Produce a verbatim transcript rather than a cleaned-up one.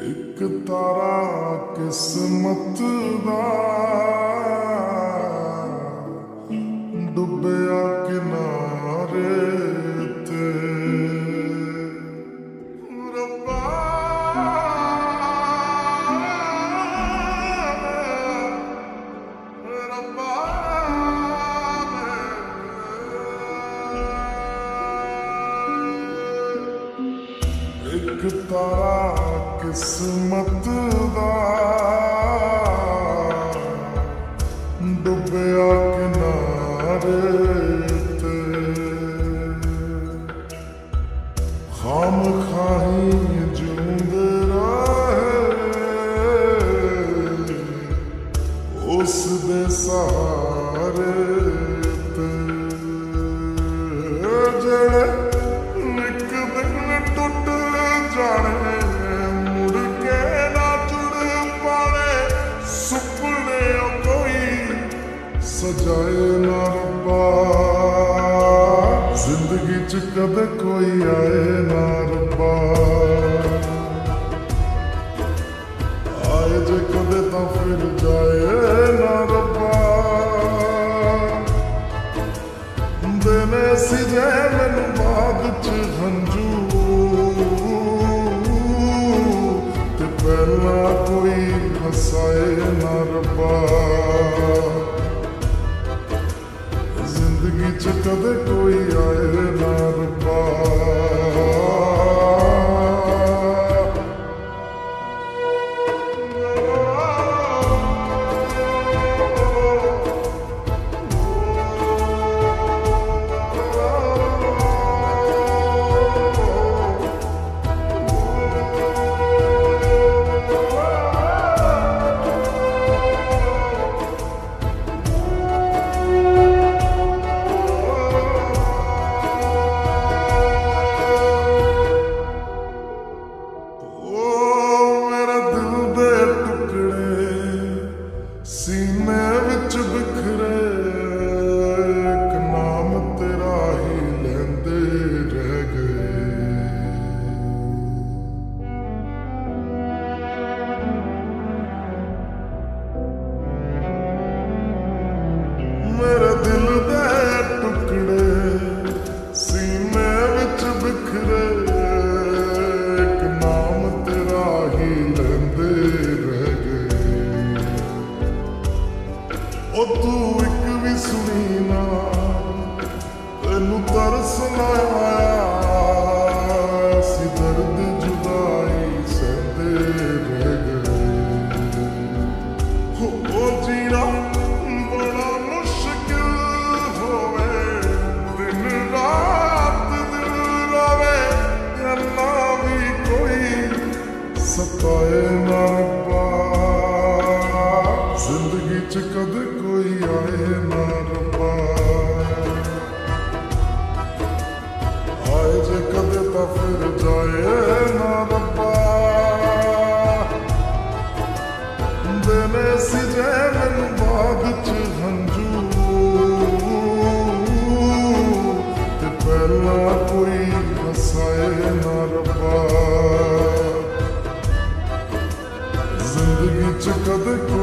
एक तारा किस्मत दा डुबया किनारे ते रब्बा रब्बा एक तारा किस्मत दा डुबया किनारे ते खाम खाही जूंदे रहे उस दे सहारे ते जेड़े निक दिन टुट जाने मुड़ के ना जुड़ पाने सुपने कोई सजाए ना रब्बा जिंदगी च कदे कोई आए ना रब्बा आए जे कदे तां फिर जाए ना रब्बा देने सी जे मैनू बाद च हंजू पहला कोई हसाए ना रब्बा जिंदगी च कदे कोई आए ना रब्बा सीने विच बिखरे एक नाम तेरा ही लेंदे रह गए मेरे दिल दे टुकड़े सीने विच बिखरे एक नाम तेरा ही लेंदे रह गए ओ तू एक भी सुनी ना तेनू तरस ना आया सी दर्द जुदाई सहते रह गए हो ओ जीना बड़ा मुश्किल होवे दिन रात दिल रोवे या ना भी कोई सताए ना रब्बा जिंदगी च कदे कोई आए ना रब्बा आए जे कदे तां फिर जाए ना रब्बा देने सी जे मैनू बाद च हंजू ते पहला कोई हसाए ना रब्बा जिंदगी च कदे कोई